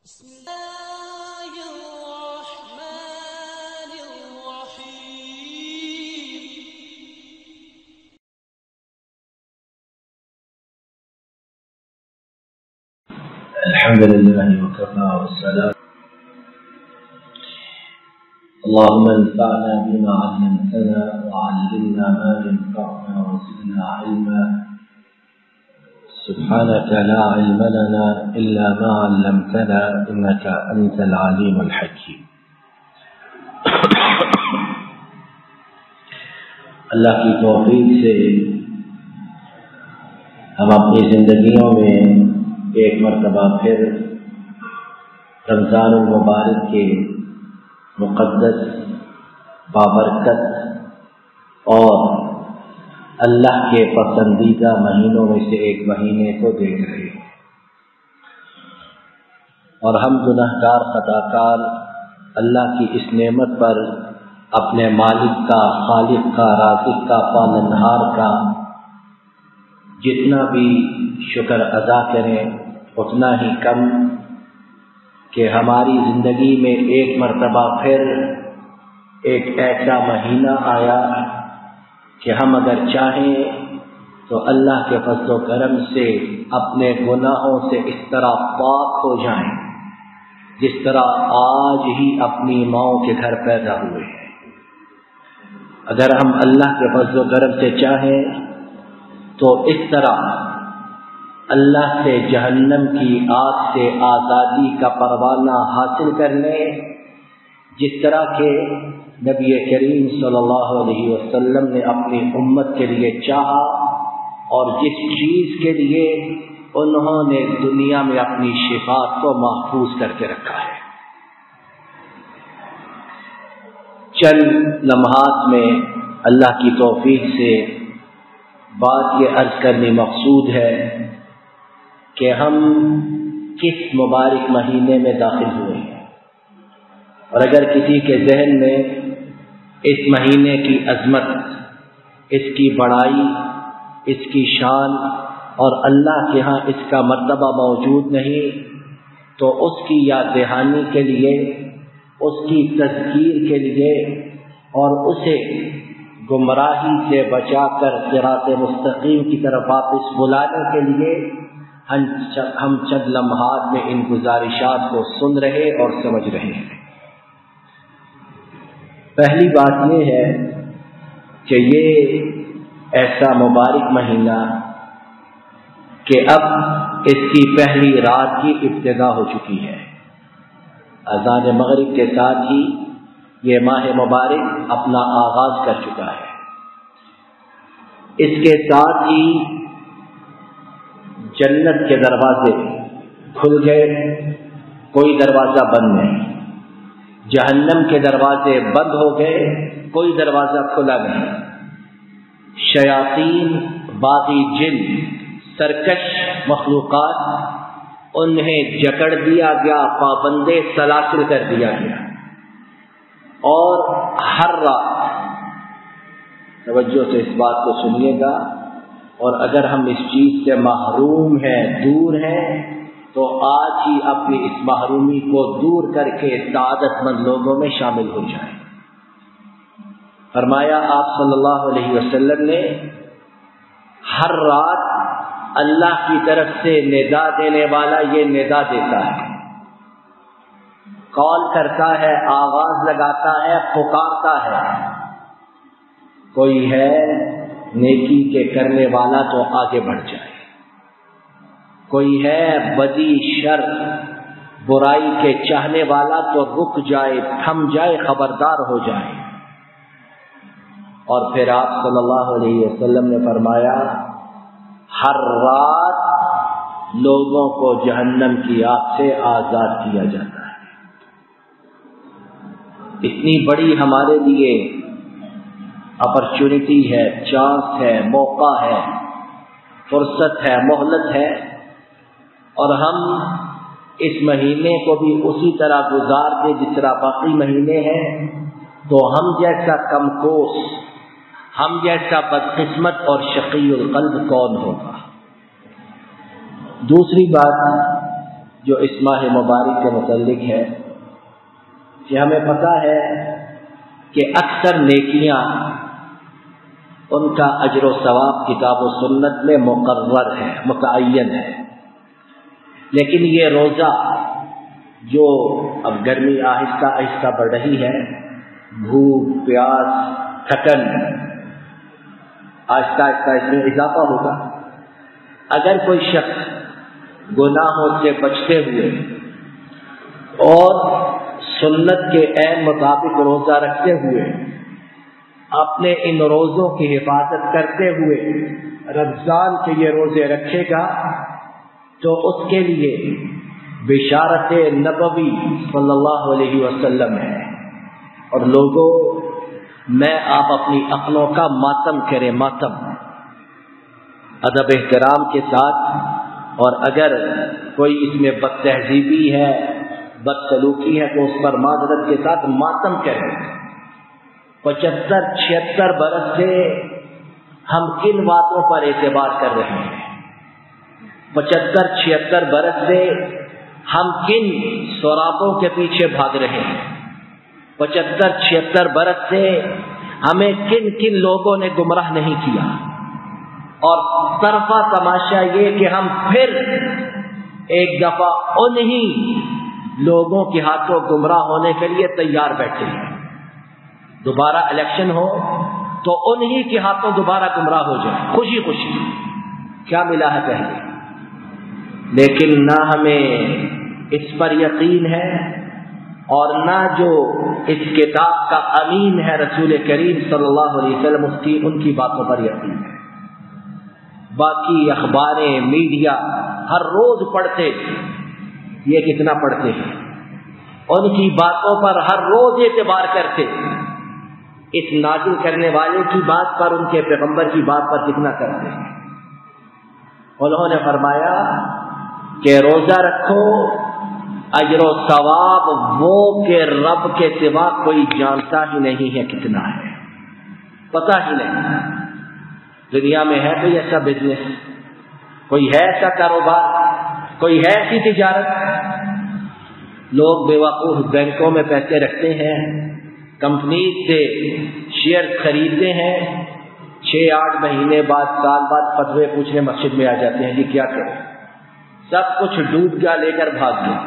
بسم الله الرحمن الرحيم. الحمد لله وكفى والسلام. اللهم انفعنا بما علمتنا وعلمنا ما ينفعنا وزدنا علما. سبحانك لا علم لنا إلا ما علمتنا إنك أنت العليم الحكيم. اللہ کی توفیق سے ہم اپنی زندگیوں میں ایک مرتبہ پھر رمضان المبارک کے مقدس بابرکت اور اللہ کے پسندیدہ مہینوں میں سے ایک مہینے کو دیکھ رہے ہیں، اور ہم گنہگار خطاکار اللہ کی اس نعمت پر اپنے مالک کا، خالق کا، رازق کا، پالنہار کا جتنا بھی شکر ادا کریں اتنا ہی کم کہ ہماری زندگی میں ایک مرتبہ پھر ایک ایسا مہینہ آیا کہ ہم اگر چاہیں تو اللہ کے فضل و کرم سے اپنے گناہوں سے اس طرح پاک ہو جائیں جس طرح آج ہی اپنی ماؤں کے گھر پیدا ہوئے ہیں۔ اگر ہم اللہ کے فضل و کرم سے چاہیں تو اس طرح اللہ سے جہنم کی آگ سے آزادی کا پروانہ حاصل کر لیں جس طرح کہ نبی کریم صلی اللہ علیہ وسلم نے اپنی امت کے لیے چاہا اور جس چیز کے لیے انہوں نے دنیا میں اپنی شفاعت کو محفوظ کر کے رکھا ہے۔ چند لمحات میں اللہ کی توفیق سے بات یہ عرض کرنی مقصود ہے کہ ہم کس مبارک مہینے میں داخل ہوئے ہیں، اور اگر کسی کے ذہن میں اس مہینے کی عظمت، اس کی بڑائی، اس کی شان اور اللہ کے ہاں اس کا مرتبہ موجود نہیں تو اس کی یاد دہانی کے لیے، اس کی تذکیر کے لیے اور اسے گمراہی سے بچا کر صراط مستقیم کی طرف واپس بلانے کے لیے ہم چند لمحات میں ان گزارشات کو سن رہے اور سمجھ رہے ہیں۔ پہلی بات یہ ہے کہ یہ ایسا مبارک مہینہ کہ اب اس کی پہلی رات کی ابتدا ہو چکی ہے۔ اذان مغرب کے ساتھ ہی یہ ماہ مبارک اپنا آغاز کر چکا ہے۔ اس کے ساتھ ہی جنت کے دروازے کھل گئے، کوئی دروازہ بند نہیں۔ جہنم کے دروازے بند ہو گئے، کوئی دروازہ کھلا نہیں۔ شیاطین، باغی جن، سرکش مخلوقات، انہیں جکڑ دیا گیا، پابندے سلاسل کر دیا گیا۔ اور ہر رات، توجہ سے اس بات کو سنیے گا، اور اگر ہم اس چیز سے محروم ہیں، دور ہیں، تو آج ہی اپنی اس محرومی کو دور کر کے سعادت مند لوگوں میں شامل ہو جائیں۔ فرمایا آپ صلی اللہ علیہ وسلم نے، ہر رات اللہ کی طرف سے ندا دینے والا یہ ندا دیتا ہے، کال کرتا ہے، آواز لگاتا ہے، پکارتا ہے، کوئی ہے نیکی کے کرنے والا تو آگے بڑھ جائے، کوئی ہے بدی، شر، برائی کے چاہنے والا تو رک جائے، تھم جائے، خبردار ہو جائے۔ اور پھر آپ صلی اللہ علیہ وسلم نے فرمایا، ہر رات لوگوں کو جہنم کی آگ سے آزاد کیا جاتا ہے۔ اتنی بڑی ہمارے لیے اپرچونٹی ہے، چانس ہے، موقع ہے، فرصت ہے، مہلت ہے، اور ہم اس مہینے کو بھی اسی طرح گزار دیں جس طرح باقی مہینے ہیں، تو ہم جیسا کمکوس، ہم جیسا بدقسمت اور شقی القلب کون ہوگا؟ دوسری بات جو اس ماہ مبارک کے متعلق ہے کہ ہمیں پتہ ہے کہ اکثر نیکیاں ان کا اجر و ثواب کتاب و سنت میں مقرر ہے، متعین ہے، لیکن یہ روزہ جو اب گرمی آہستہ آہستہ بڑھ رہی ہے، بھوک پیاس تھکن آہستہ آہستہ اس میں اضافہ ہوگا۔ اگر کوئی شخص گناہوں سے بچتے ہوئے اور سنت کے عین مطابق روزہ رکھتے ہوئے اپنے ان روزوں کی حفاظت کرتے ہوئے رمضان کے یہ روزے رکھے گا تو اس کے لیے بشارت نبوی صلی اللہ علیہ وسلم ہے۔ اور لوگوں، میں آپ اپنی عقلوں کا ماتم کریں، ماتم ادب احترام کے ساتھ، اور اگر کوئی اس میں بد تہذیبی ہے، بد سلوکی ہے تو اس پر معذرت کے ساتھ ماتم کریں۔ 75-76 برس سے ہم کن باتوں پر اعتبار کر رہے ہیں؟ 75-76 برس سے ہم کن سوراخوں کے پیچھے بھاگ رہے ہیں؟ 75-76 برس سے ہمیں کن کن لوگوں نے گمراہ نہیں کیا؟ اور طرفہ تماشا یہ کہ ہم پھر ایک دفعہ انہی لوگوں کے ہاتھوں گمراہ ہونے کے لیے تیار بیٹھے ہیں۔ دوبارہ الیکشن ہو تو انہی کے ہاتھوں دوبارہ گمراہ ہو جائے، خوشی خوشی، کیا ملا ہے پہلے؟ لیکن نہ ہمیں اس پر یقین ہے اور نہ جو اس کتاب کا امین ہے رسول کریم صلی اللہ علیہ وسلم ان کی باتوں پر یقین ہے۔ باقی اخباریں، میڈیا ہر روز پڑھتے، یہ کتنا پڑھتے ہیں؟ ان کی باتوں پر ہر روز اعتبار کرتے، اس نازل کرنے والے کی بات پر، ان کے پیغمبر کی بات پر کتنا کرتے ہیں؟ انہوں نے فرمایا کہ روزہ رکھو، اجر و ثواب وہ کہ رب کے سوا کوئی جانتا ہی نہیں ہے کتنا ہے، پتہ ہی نہیں۔ دنیا میں ہے کوئی ایسا بزنس، کوئی ہے ایسا کاروبار، کوئی ہے ایسی تجارت؟ لوگ بے وقوف بینکوں میں پیسے رکھتے ہیں، کمپنیز سے شیئر خریدتے ہیں، 6-8 مہینے بعد، سال بعد فتوے پوچھنے مسجد میں آ جاتے ہیں، جی کیا کریں؟ سب کچھ ڈوب گیا، لے کر بھاگ گیا۔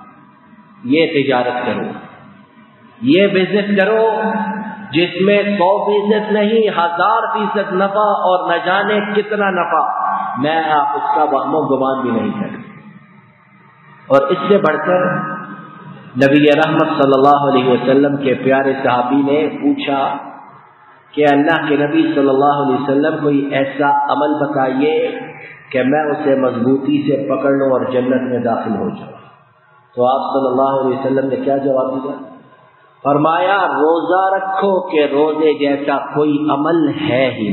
یہ تجارت کرو، یہ بزنس کرو جس میں 100% نہیں 1000% نفع اور نہ جانے کتنا نفع، میں آپ اس کا وہم و گمان بھی نہیں کرتا۔ اور اس سے بڑھ کر نبی رحمت صلی اللہ علیہ وسلم کے پیارے صحابی نے پوچھا کہ اللہ کے نبی صلی اللہ علیہ وسلم کوئی ایسا عمل بتائیے کہ میں اسے مضبوطی سے پکڑ لوں اور جنت میں داخل ہو جاؤں۔ تو آپ صلی اللہ علیہ وسلم نے کیا جواب دیا؟ فرمایا روزہ رکھو کہ روزے جیسا کوئی عمل ہے ہی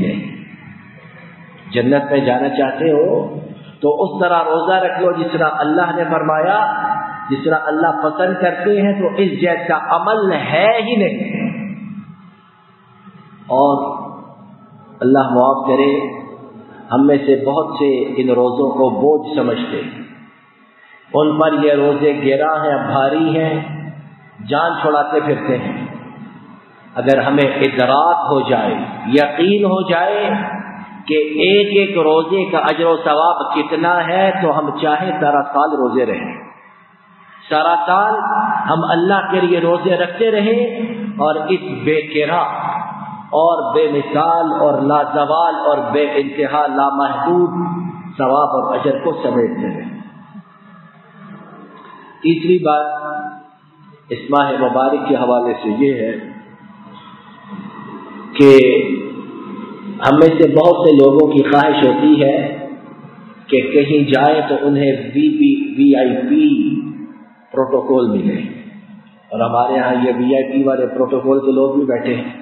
نہیں۔ جنت میں جانا چاہتے ہو تو اس طرح روزہ رکھ لو جس طرح اللہ نے فرمایا، جس طرح اللہ پسند کرتے ہیں، تو اس جیسا عمل ہے ہی نہیں۔ اور اللہ معاف کرے، ہم میں سے بہت سے ان روزوں کو بوجھ سمجھتے ہیں، ان پر یہ روزے گراں ہیں، بھاری ہیں، جان چھڑاتے پھرتے ہیں۔ اگر ہمیں ادراک ہو جائے، یقین ہو جائے کہ ایک ایک روزے کا اجر و ثواب کتنا ہے تو ہم چاہے سارا سال روزے رہیں، سارا سال ہم اللہ کے لیے روزے رکھتے رہیں اور اس بے کرا اور بے مثال اور لازوال اور بے انتہا لامحدود ثواب اور اجر کو سمیٹتے رہیں۔ تیسری بات اس ماہ مبارک کے حوالے سے یہ ہے کہ ہم میں سے بہت سے لوگوں کی خواہش ہوتی ہے کہ کہیں جائیں تو انہیں وی آئی پی پروٹوکول ملے، اور ہمارے ہاں یہ وی آئی پی والے پروٹوکول کے لوگ بھی بیٹھے ہیں۔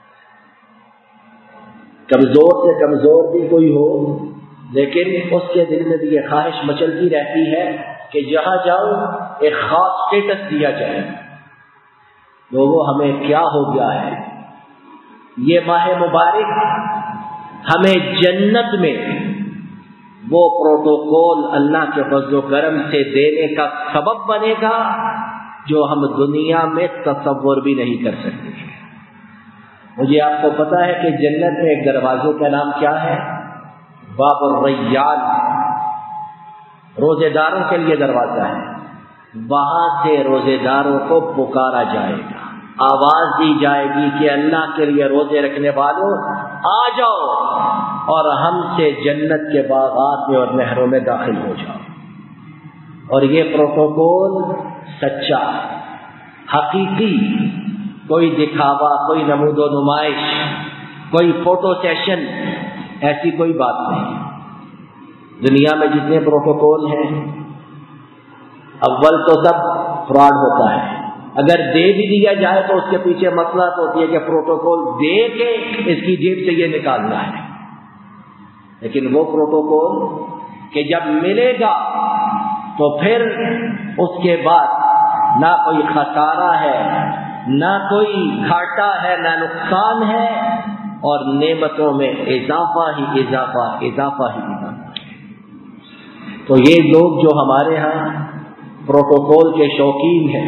کمزور سے کمزور بھی کوئی ہو لیکن اس کے دل میں بھی یہ خواہش مچلتی رہتی ہے کہ جہاں جاؤ ایک خاص سٹیٹس دیا جائے۔ لوگوں ہمیں کیا ہو گیا ہے؟ یہ ماہ مبارک ہمیں جنت میں وہ پروٹوکول اللہ کے فضل و کرم سے دینے کا سبب بنے گا جو ہم دنیا میں تصور بھی نہیں کر سکتے. مجھے آپ کو پتا ہے کہ جنت میں ایک دروازے کا نام کیا ہے؟ باب الریان، روزے داروں کے لیے دروازہ ہے. وہاں سے روزے داروں کو پکارا جائے گا، آواز دی جائے گی کہ اللہ کے لیے روزے رکھنے والوں آ جاؤ اور ہم سے جنت کے باغات میں اور نہروں میں داخل ہو جاؤ. اور یہ پروٹوکول سچا، حقیقی، کوئی دکھاوا، کوئی نمود و نمائش، کوئی فوٹو سیشن، ایسی کوئی بات نہیں. دنیا میں جتنے پروٹوکول ہیں اول تو سب فراڈ ہوتا ہے. اگر دے بھی دیا جائے تو اس کے پیچھے مصلحت ہوتی ہے کہ پروٹوکول دے کے اس کی جیب سے یہ نکالنا ہے. لیکن وہ پروٹوکول کہ جب ملے گا تو پھر اس کے بعد نہ کوئی خسارہ ہے، نہ کوئی گھاٹا ہے، نہ نقصان ہے، اور نعمتوں میں اضافہ ہی اضافہ اضافہ ہی اضافہ ہے. تو یہ لوگ جو ہمارے ہاں پروٹوکول کے شوقین ہیں،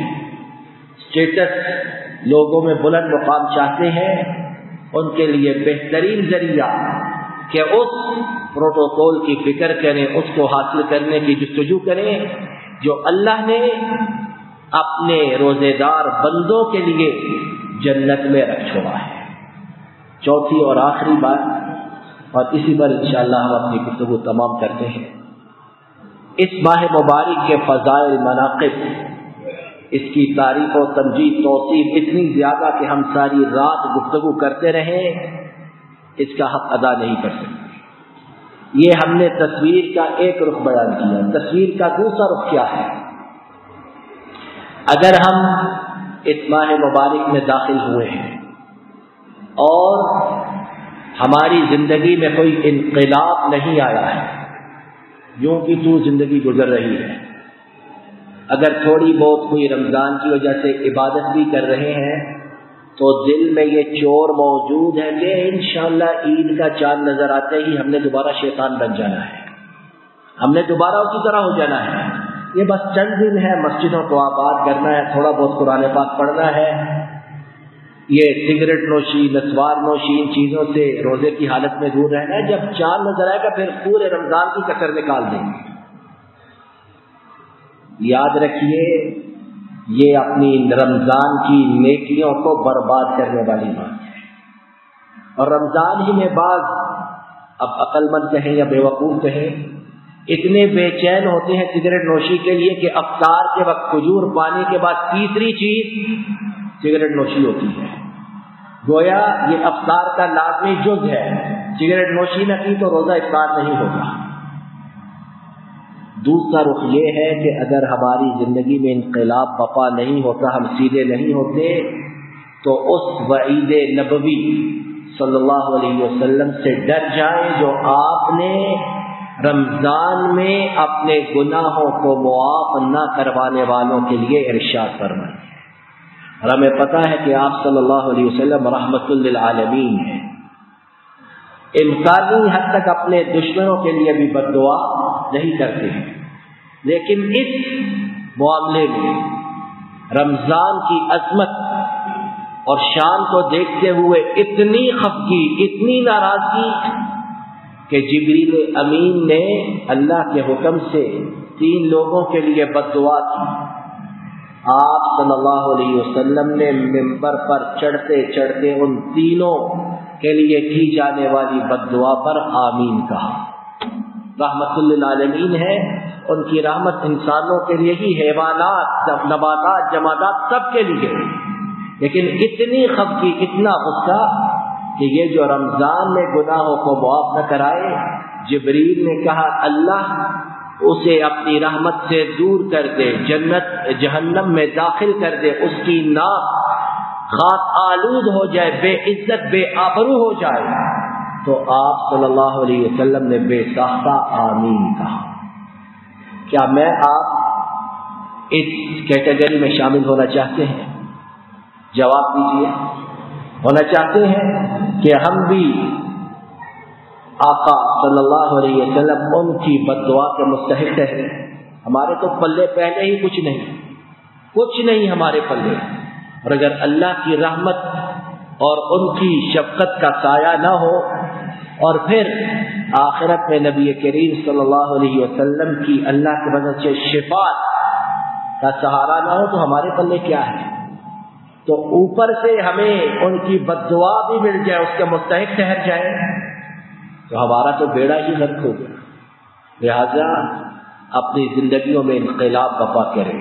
اسٹیٹس لوگوں میں بلند مقام چاہتے ہیں، ان کے لیے بہترین ذریعہ کہ اس پروٹوکول کی فکر کریں، اس کو حاصل کرنے کی جستجو کریں جو اللہ نے اپنے روزے دار بندوں کے لیے جنت میں رکھ چھوڑا ہے. چوتھی اور آخری بات، اور اسی پر انشاءاللہ ہم اپنی گفتگو تمام کرتے ہیں، اس ماہ مبارک کے فضائل، مناقب، اس کی تعریف و تمجید، توصیف اتنی زیادہ کہ ہم ساری رات گفتگو کرتے رہیں، اس کا حق ادا نہیں کر سکتے. یہ ہم نے تصویر کا ایک رخ بیان کیا. تصویر کا دوسرا رخ کیا ہے؟ اگر ہم اس ماہ مبارک میں داخل ہوئے ہیں اور ہماری زندگی میں کوئی انقلاب نہیں آیا ہے، یوں کی تو زندگی گزر رہی ہے، اگر تھوڑی بہت کوئی رمضان کی وجہ سے عبادت بھی کر رہے ہیں تو دل میں یہ چور موجود ہے کہ انشاءاللہ عید کا چاند نظر آتے ہی ہم نے دوبارہ شیطان بن جانا ہے، ہم نے دوبارہ اسی طرح ہو جانا ہے. یہ بس چند دن ہے، مسجدوں کو آباد کرنا ہے، تھوڑا بہت قرآن پاک پڑھنا ہے، یہ سگریٹ نوشی، نسوار نوشی، ان چیزوں سے روزے کی حالت میں دور رہنا ہے. جب چاند نظر آئے گا پھر پورے رمضان کی کسر نکال دیں گے. یاد رکھیے یہ اپنی رمضان کی نیکیوں کو برباد کرنے والی بات ہے. اور رمضان ہی میں بعض، اب عقل مند کہیں یا بیوقوف کہیں، اتنے بے چین ہوتے ہیں سگریٹ نوشی کے لیے کہ افطار کے وقت کھجور پانی کے بعد تیسری چیز سگریٹ نوشی ہوتی ہے. گویا یہ افطار کا لازمی جز ہے، سگریٹ نوشی نہ کی تو روزہ افطار نہیں ہوگا. دوسرا رخ یہ ہے کہ اگر ہماری زندگی میں انقلاب بپا نہیں ہوتا، ہم سیدھے نہیں ہوتے، تو اس وعید نبوی صلی اللہ علیہ وسلم سے ڈر جائیں جو آپ نے رمضان میں اپنے گناہوں کو معاف نہ کروانے والوں کے لیے ارشاد فرمائے. اور ہمیں پتہ ہے کہ آپ صلی اللہ علیہ وسلم رحمت للعالمین ہیں، امکانی حد تک اپنے دشمنوں کے لیے بھی بد دعا نہیں کرتے ہیں، لیکن اس معاملے میں رمضان کی عظمت اور شان کو دیکھتے ہوئے اتنی خفگی، اتنی ناراضگی کہ جبریل امین نے اللہ کے حکم سے 3 لوگوں کے لیے بد دعا کی. آپ صلی اللہ علیہ وسلم نے منبر پر چڑھتے چڑھتے ان تینوں کے لیے کی جانے والی بد دعا پر آمین کہا. رحمت للعالمین ہے، ان کی رحمت انسانوں کے لیے ہی، حیوانات، نباتات، جمادات سب کے لیے. لیکن اتنی خفگی، اتنا غصہ کہ یہ جو رمضان میں گناہوں کو معاف نہ کرائے، جبریل نے کہا اللہ اسے اپنی رحمت سے دور کر دے، جہنم میں داخل کر دے، اس کی ناک خاک آلود ہو جائے، بے عزت بے آبرو ہو جائے. تو آپ صلی اللہ علیہ وسلم نے بے ساختہ آمین کہا. کیا میں آپ اس کیٹیگری میں شامل ہونا چاہتے ہیں؟ جواب دیجیے. ہونا چاہتے ہیں کہ ہم بھی آقا صلی اللہ علیہ وسلم ان کی بد دعا کے مستحق ہے۔ ہمارے تو پلے پہلے ہی کچھ نہیں ہمارے پلے، اور اگر اللہ کی رحمت اور ان کی شفقت کا سایہ نہ ہو اور پھر آخرت میں نبی کریم صلی اللہ علیہ وسلم کی اللہ کی مدد سے شفاعت کا سہارا نہ ہو تو ہمارے پلے کیا ہے؟ تو اوپر سے ہمیں ان کی بد دعا بھی مل جائے، اس کے مستحق ٹھہر جائے، تو ہمارا تو بیڑا ہی غرق ہو گیا۔ لہذا اپنی زندگیوں میں انقلاب برپا کریں،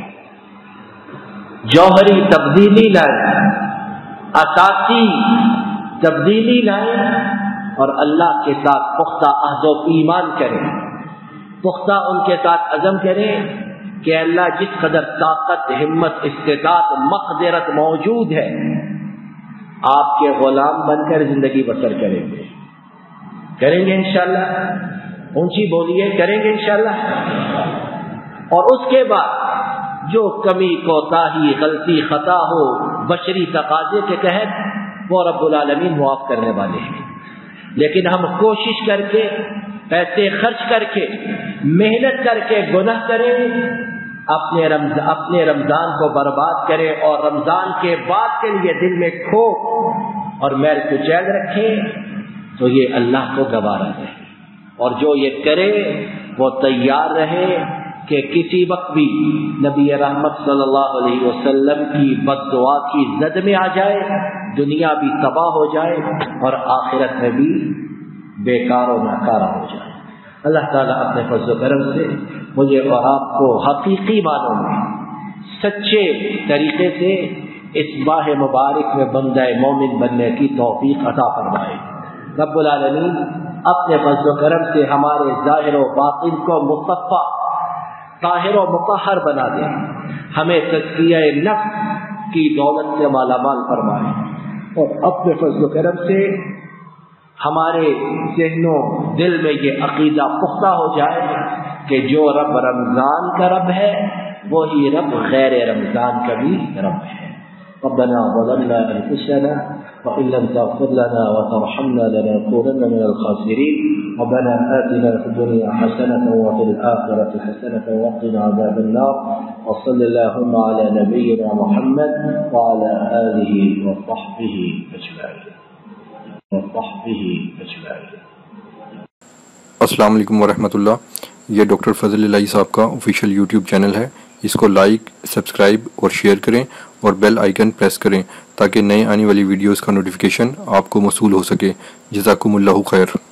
جوہری تبدیلی لائیں، اساسی تبدیلی لائیں، اور اللہ کے ساتھ پختہ عہد و ایمان کریں، پختہ ان کے ساتھ عزم کریں کہ اللہ جس قدر طاقت، ہمت، استطاعت، مقدرت موجود ہے، آپ کے غلام بن کر زندگی بسر کریں گے انشاءاللہ۔ اونچی بولیے، کریں گے انشاءاللہ۔ اور اس کے بعد جو کمی، کوتاہی، غلطی، خطا ہو بشری تقاضے کے تحت، وہ رب العالمین معاف کرنے والے ہیں، لیکن ہم کوشش کر کے، پیسے خرچ کر کے، محنت کر کے گناہ کریں، اپنے رمضان کو برباد کریں اور رمضان کے بعد کے لیے دل میں کھوٹ اور میل کچیل رکھیں، تو یہ اللہ کو گوارا ہے۔ اور جو یہ کرے وہ تیار رہے کہ کسی وقت بھی نبی رحمت صلی اللہ علیہ وسلم کی بد دعا کی زد میں آ جائے، دنیا بھی تباہ ہو جائے اور آخرت میں بھی بیکار و ناکارہ ہو جائے۔ اللہ تعالیٰ اپنے فضل و کرم سے مجھے اور آپ کو حقیقی معنوں میں، سچے طریقے سے اس ماہ مبارک میں بندہ مومن بننے کی توفیق عطا فرمائے۔ رب العالمین اپنے فضل و کرم سے ہمارے ظاہر و باطن کو مصفا، طاہر و مطہر بنا دے، ہمیں تزکیہ نفس کی دولت سے مالا مال فرمائے، اور اپنے فضل و کرم سے ہمارے ذہنوں دل میں یہ عقیدہ پختہ ہو جائے کہ جو رب رمضان کا رب ہے وہی رب غیر رمضان کا بھی رب ہے۔ ربنا ظلمنا انفسنا وان لم تغفر لنا وترحمنا لنكونن من الخاسرين ربنا آتنا في الدنيا حسنة وفي الآخرة حسنة وقنا عذاب النار وصل اللهم على نبينا محمد وعلى آله وصحبه أجمعين۔ السلام علیکم ورحمۃ اللہ۔ یہ ڈاکٹر فضل الہی صاحب کا آفیشیل یوٹیوب چینل ہے، اس کو لائک، سبسکرائب اور شیئر کریں اور بیل آئیکن پریس کریں تاکہ نئے آنے والی ویڈیوز کا نوٹیفیکیشن آپ کو موصول ہو سکے۔ جزاکم اللہ خیر۔